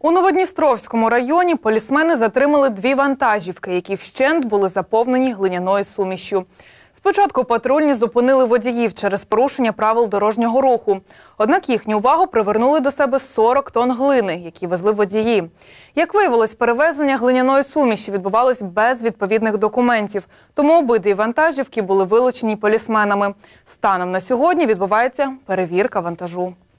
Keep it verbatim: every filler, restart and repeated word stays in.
У Новодністровському районі полісмени затримали дві вантажівки, які вщент були заповнені глиняною сумішшю. Спочатку патрульні зупинили водіїв через порушення правил дорожнього руху. Однак їхню увагу привернули до себе сорок тонн глини, які везли водії. Як виявилось, перевезення глиняної суміші відбувалось без відповідних документів, тому обидві вантажівки були вилучені полісменами. Станом на сьогодні відбувається перевірка вантажу.